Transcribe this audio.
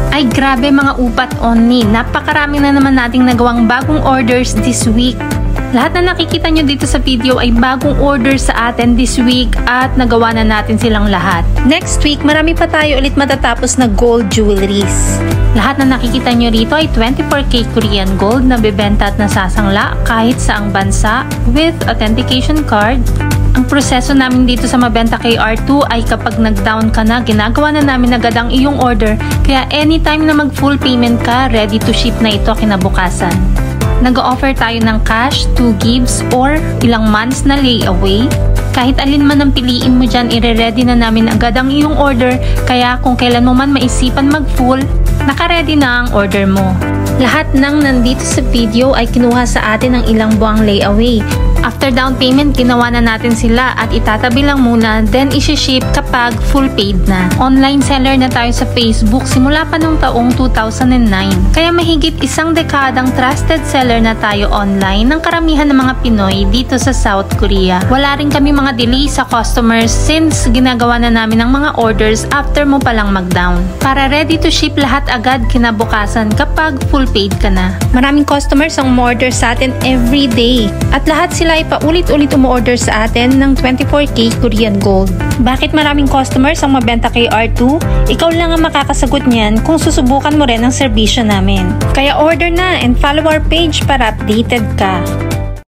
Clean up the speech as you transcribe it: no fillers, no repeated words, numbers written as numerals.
Ay grabe mga upat only, napakarami na naman nating nagawang bagong orders this week. Lahat na nakikita nyo dito sa video ay bagong orders sa atin this week at nagawa na natin silang lahat. Next week, marami pa tayo ulit matatapos na gold jewelries. Lahat na nakikita nyo rito ay 24K Korean gold na bebenta at nasasangla kahit saang bansa with authentication card. Ang proseso namin dito sa Mabenta KR2 ay kapag nag-down ka na, ginagawa na namin agad ang iyong order, kaya anytime na mag-full payment ka, ready to ship na ito kinabukasan. Nag-offer tayo ng cash, 2 gives, or ilang months na layaway. Kahit alin man ang piliin mo dyan, ire-ready na namin agad ang iyong order, kaya kung kailan mo man maisipan mag-full, naka-ready na ang order mo. Lahat ng nandito sa video ay kinuha sa atin ng ilang buwang layaway. After down payment, ginawa na natin sila at itatabi lang muna, then isi-ship kapag full paid na. Online seller na tayo sa Facebook simula pa noong taong 2009. Kaya mahigit isang dekadang trusted seller na tayo online ng karamihan ng mga Pinoy dito sa South Korea. Wala rin kami mga delay sa customers since ginagawa na namin ang mga orders after mo palang mag-down. Para ready to ship lahat agad kinabukasan kapag full paid ka na. Maraming customers ang umorder sa atin every day at lahat sila ay paulit-ulit umorder sa atin ng 24K Korean gold. Bakit maraming customers ang Mabenta KR2? Ikaw lang ang makakasagot niyan kung susubukan mo rin ang serbisyo namin. Kaya order na and follow our page para updated ka.